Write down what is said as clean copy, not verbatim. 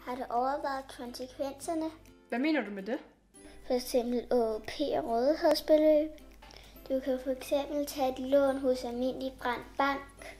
Har du overvejet konsekvenserne? Hvad mener du med det? For eksempel ÅOP og rådighedsbeløb. Du kan for eksempel tage et lån hos Almindelig Brand Bank.